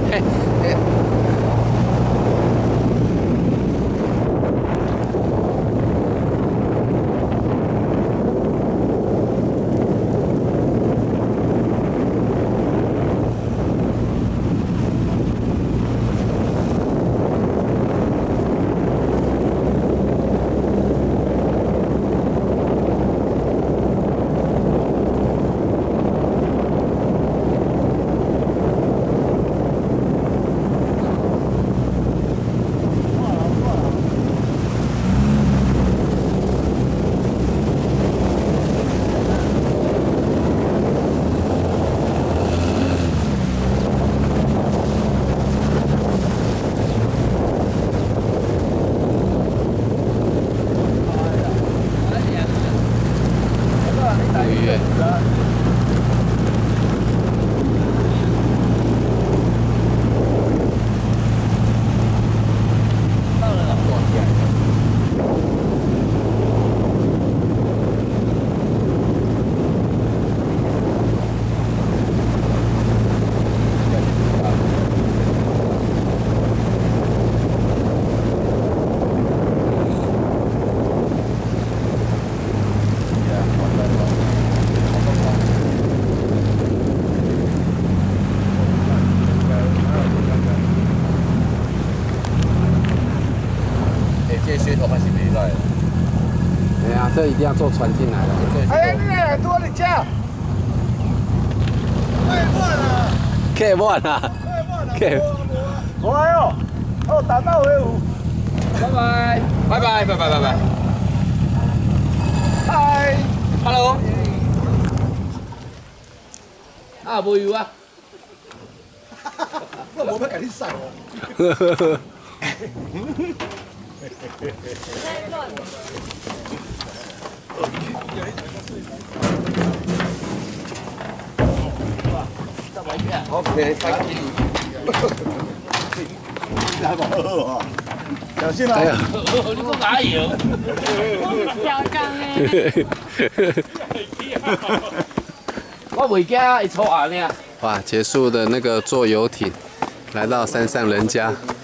这一定要坐船进来的。 哎呀，你俩多的家。 客满啊！客。 哎呦，哦，打到威武。 拜拜，拜拜，拜拜，拜拜。 嗨 ，Hello。啊，无油啊。 我无要甲你送哦。OK， thank you。小心啊！ 你讲哪有？ 调缸嘞！ 我袂惊，会错啊呢。哇，结束的那个坐游艇，来到山上人家。